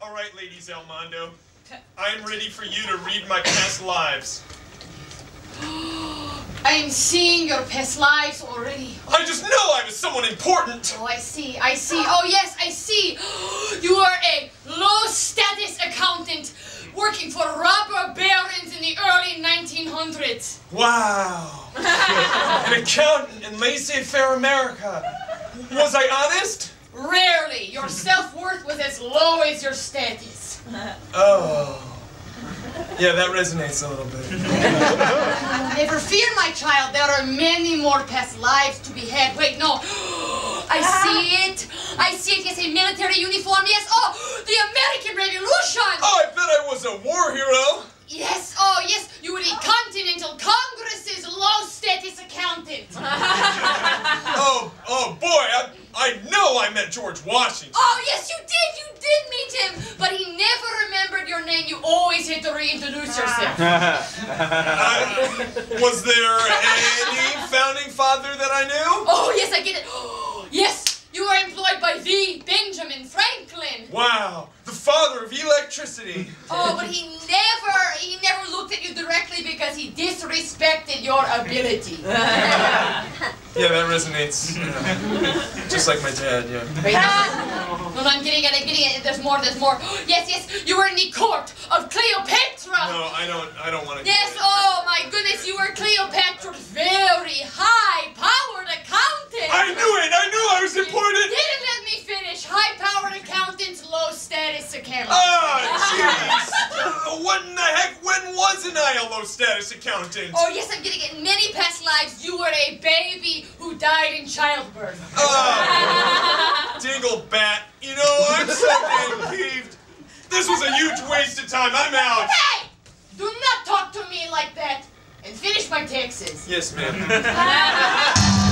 All right, ladies El Mondo. I'm ready for you to read my past lives. I am seeing your past lives already. I just know I was someone important. Oh, I see. Oh, yes, I see. You are a low-status accountant working for robber barons in the early 1900s. Wow. An accountant in laissez-faire America. Was I honest? Rarely. Your self-worth was as low as your status. Oh. Yeah, that resonates a little bit. Never fear, my child. There are many more past lives to be had. Wait, no. I see it. I see it. Yes, a military uniform. Yes. Oh, the American Revolution. Oh, I bet I was a war hero. Yes. Oh, yes. You were the Continental Congress's low-status accountant. Oh, boy. I know I met George Washington. Oh, yes, you did. You did meet him. But he never remembered your name. You always had to reintroduce yourself. Was there any founding father that I knew? Oh, yes, I get it. Yes, you were employed by the Benjamin Franklin. Wow, the father of electricity. Oh, but he never looked at you directly because he disrespected your ability. Yeah, that resonates. Just like my dad, yeah. No, I'm getting it. There's more. Yes, you were in the court of Cleopatra. No, I don't want to. Yes, oh my goodness, you were Cleopatra's very high-powered accountant. I knew I was important. You didn't let me finish. High-powered accountants, low-status accountants. Ah, jeez. What in the heck? When wasn't I a low-status accountant? Oh, yes, I'm getting it. In many past lives, you were a baby who died in childbirth. Dinglebat. You know, I'm so damn peeved. This was a huge waste of time. I'm out. Hey! Do not talk to me like that. And finish my taxes. Yes, ma'am.